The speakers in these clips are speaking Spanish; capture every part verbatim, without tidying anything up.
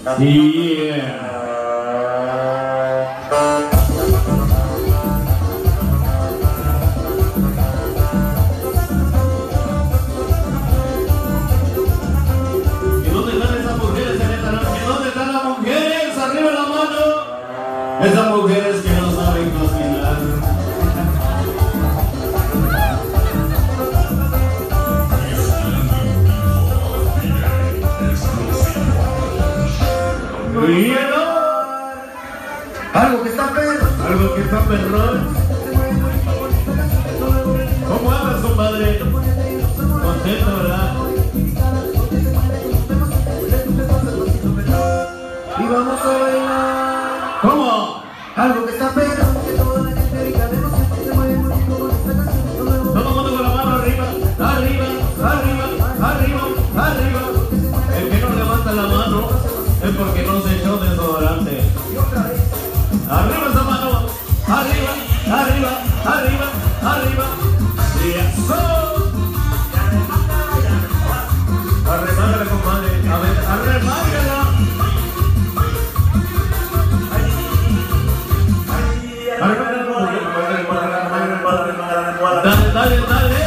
Yeah. Esas mujeres que no saben cocinar. ¿Hielo? Algo que está perro. Algo que está perrón. ¿Cómo andas, compadre? Contento, ¿verdad? Y vamos a bailar. ¿Cómo? Algo que está perro. Todo el mundo con la mano arriba, arriba, arriba, arriba, arriba. El que no levanta la mano es porque no se echó desodorante. Arriba esa mano, arriba, arriba, arriba, arriba. Y eso. Arremángala, compadre. A ver, arremángala. Dale, dale, dale.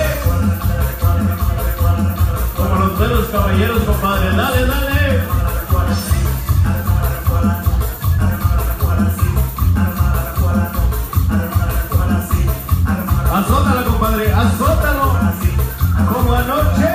Como los buenos caballeros, compadre. Dale, dale. Azótala, compadre. Azótalo. Como anoche.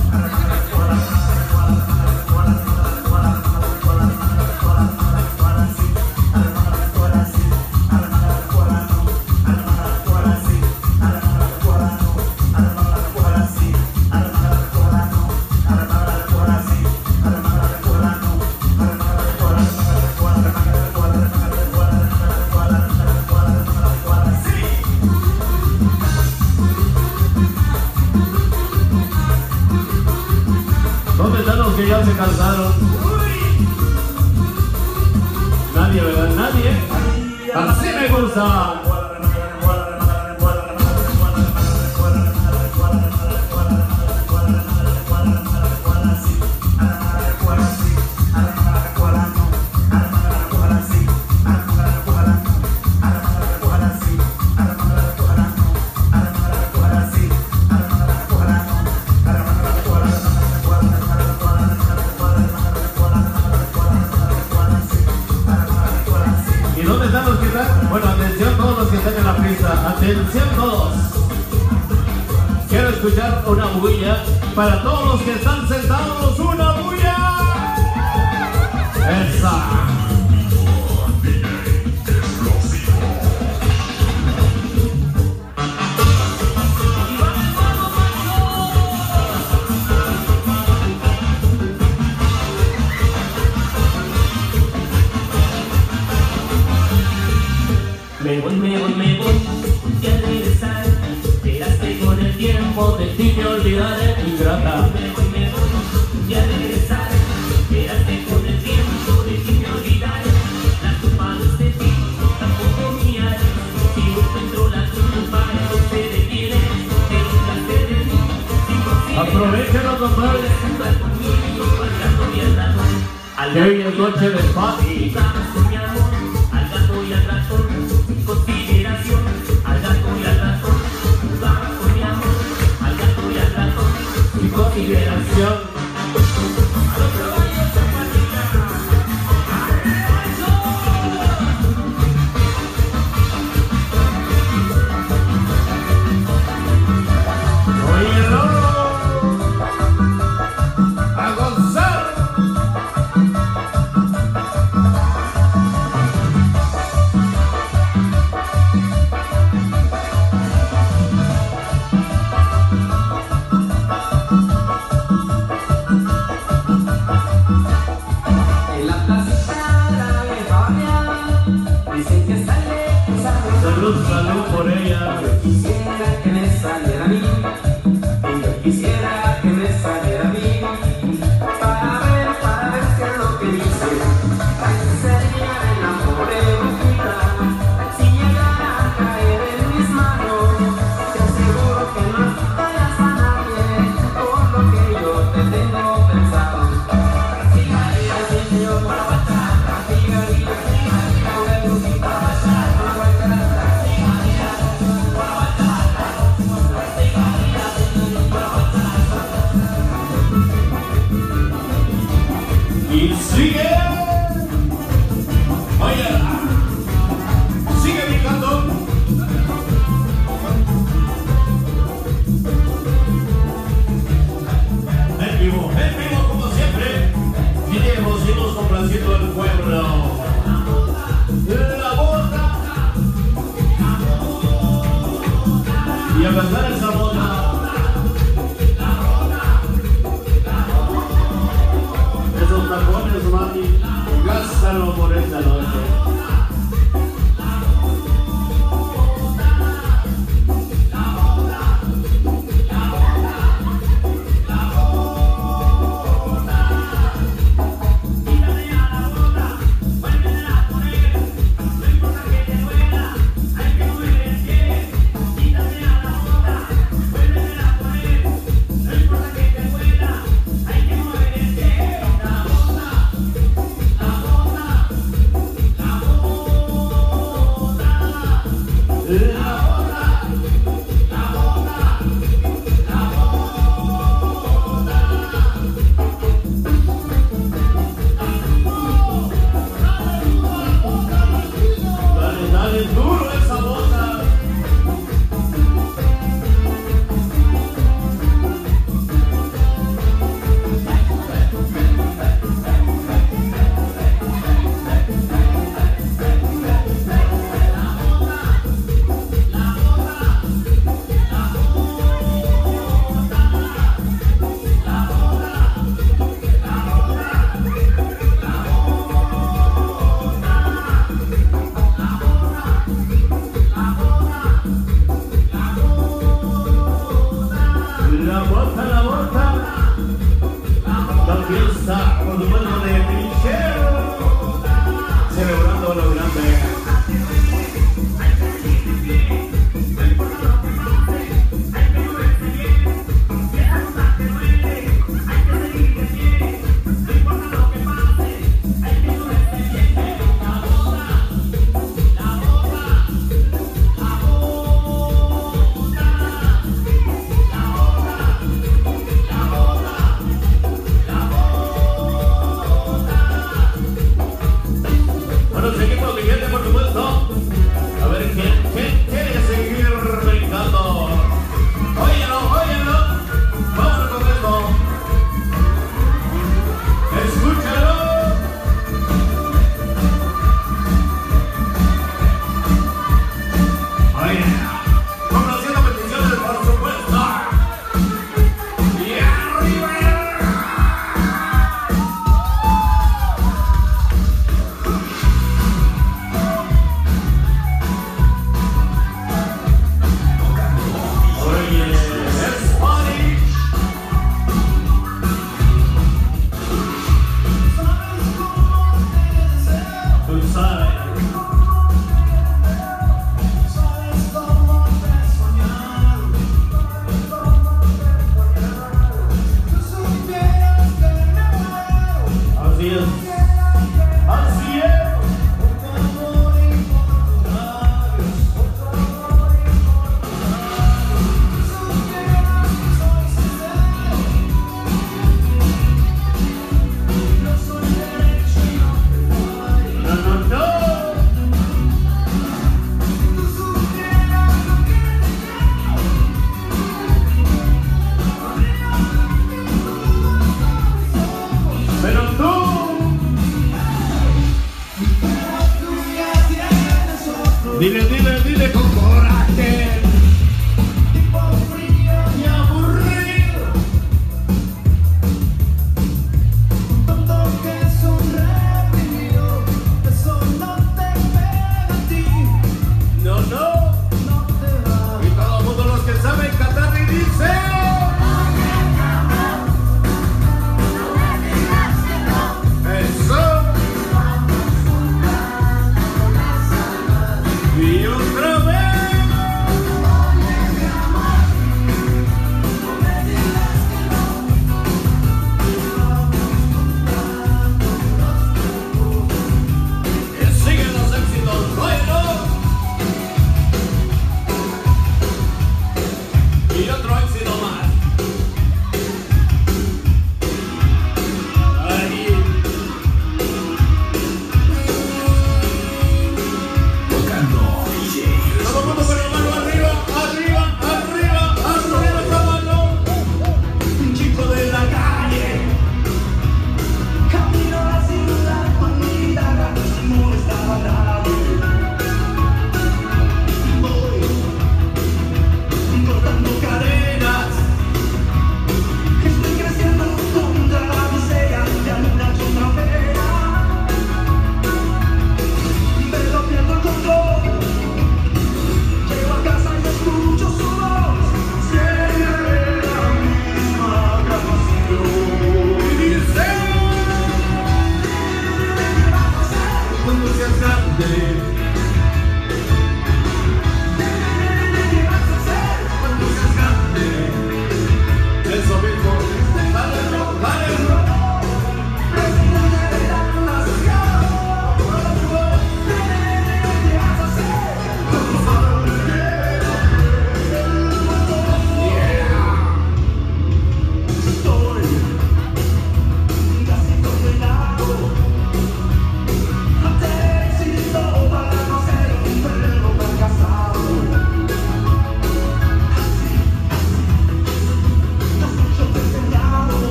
¿Dónde están los que ya se cansaron? Nadie, ¿verdad? Nadie. Así me gusta. Bueno, atención todos los que están en la pista, atención todos. Quiero escuchar una bulla para todos los que están sentados, una bulla. Esa. Me voy, me voy, me voy, ya regresar. Quedaste con el tiempo, de ti me olvidaré, ingrata. Me voy, me voy, ya regresar. Quedaste con el tiempo, de ti me olvidaré. La culpa no es de ti, tampoco mía. Si no encuentro la culpa, no se detiene. Te burlaste de mí. Aprovechenlo, compadre. Que hoy es noche de party. Al gato y al ratón, consideración. Al gato y al ratón, jugabas con mi amor. Al gato y al ratón, Y consideración. a cantar esa bota. Esos tacones, mami, gástalo por esta noche. La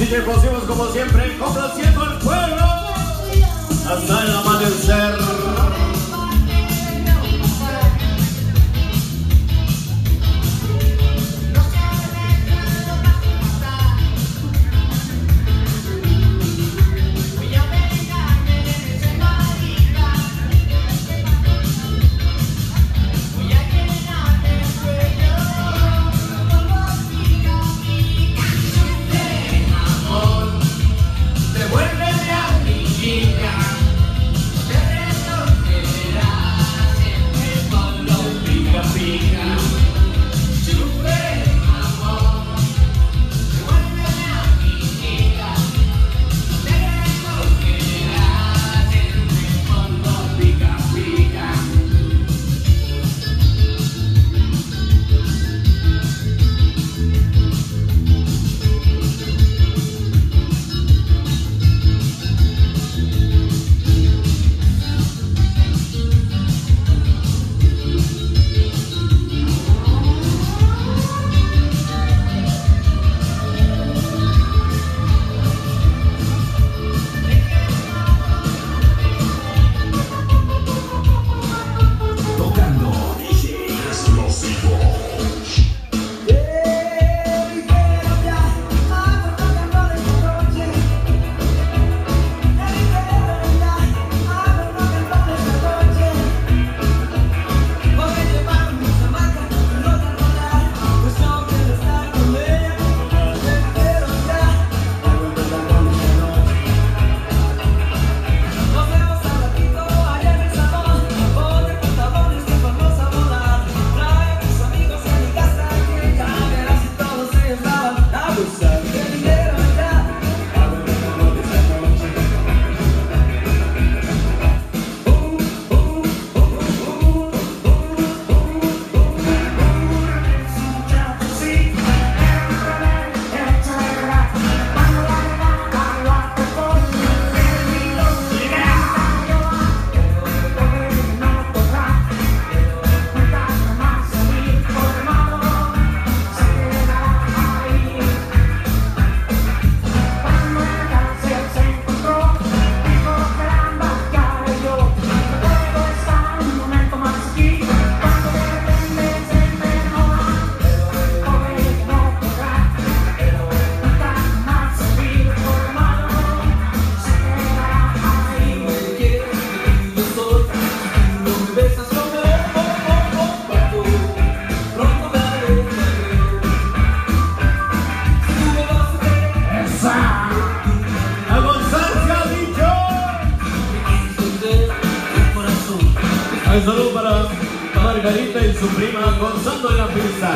música y pusimos como siempre, complaciendo al pueblo hasta el amanecer. Un saludo para Margarita y su prima gozando de la pista.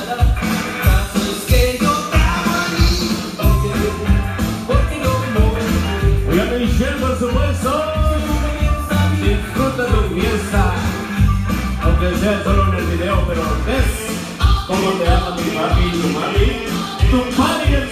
Voy a Michelle, por supuesto. Disfruta tu fiesta, aunque sea solo en el video, pero ves cómo te ama mi papi y tu mami. Tu papi